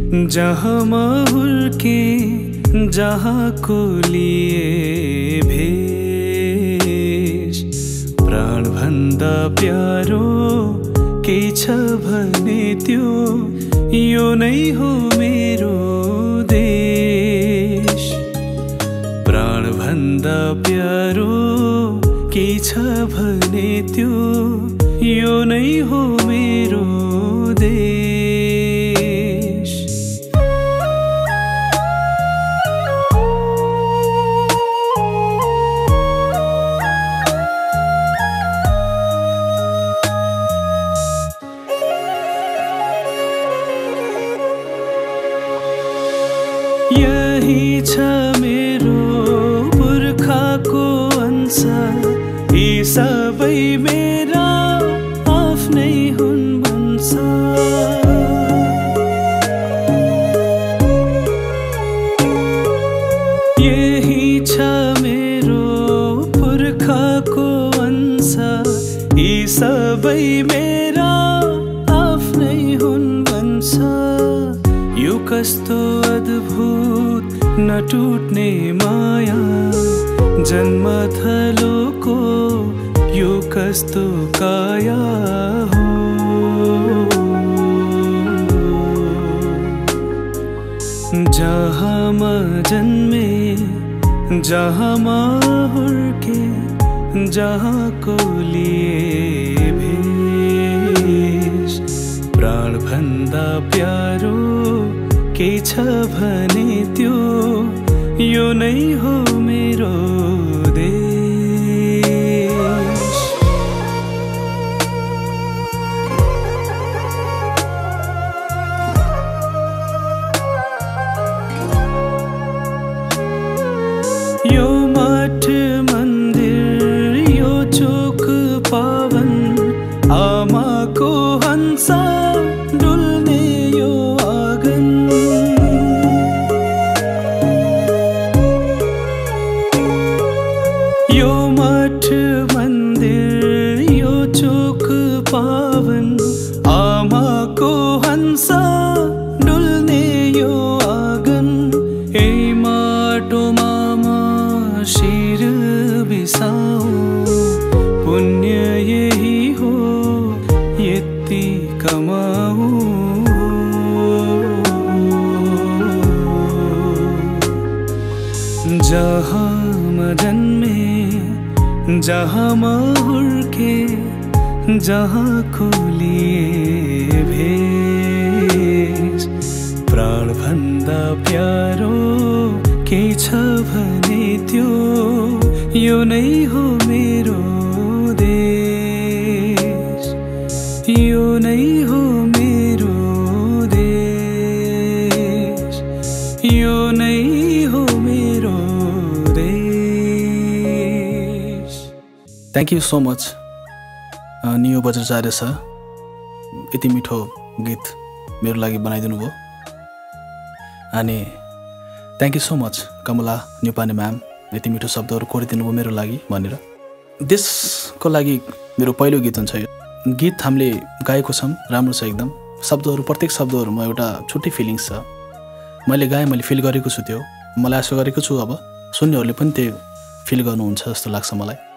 जहाँ म हुर्के जहाँको लिए भेष प्राण भन्दा प्यारो के छ भने त्यो यो नै हो मेरो देश। प्राण भन्दा प्यारो के छ भने त्यो यो नै हो मेरो देश। यही छ मेरो पुर्खाको अंश, यी सबै मेरा आफ्नै हुन् भन्छ। यही छ मेरो पुर्खाको अंश, यी सबै मेरा आफ्नै हुन् भन्छ। यो कस्तो अद्भुत नटुट्ने माया जन्मथलोको यो कस्तो काया हो। जहाँ म जन्मे जहाँ म हुर्के जहाँको लिए भेष प्राण भन्दा प्यारो के छ भने त्यो यो नै हो मेरो देश। यो मठ मन्दिर यो चोक पावन आमाको हंसा डुल्ने यो आँगन। यो मठ मन्दिर यो चोक पावन आमाको हंसा डुल्ने यो आँगन। यही माटोमा म शिर बिसाऊ पुण्य यही हो यति कमाऊ। जहाँ म जन्मे जहाँ म हुर्के जहाँको लिए भेष प्राण भन्दा प्यारो के छ भने त्यो यो नै हो मेरो देश। यो नै हो मेरो देश। यो नै हो मेरो देश। Thank you so much Neo Bajracharya sir, यति मिठो गीत मेरो लागि बनाइदिनु भयो। अनि thank you so much Kamala Neupane ma'am, यति मिठो शब्दहरू कोरिदिनु भयो मेरो लागि भनेर। देशको लागि मेरो पहिलो गीत हुन्छ यो। गीत हामीले गाएको छौँ, राम्रो छ एकदम। शब्दहरू प्रत्येक शब्दहरूमा एउटा छुट्टै फिलिङ्स छ। मैले गाएँ, मैले फिल गरेको छु त्यो। मलाई आशा गरेको छु अब सुन्नेहरूले पनि त्यो फिल गर्नुहुन्छ जस्तो लाग्छ मलाई।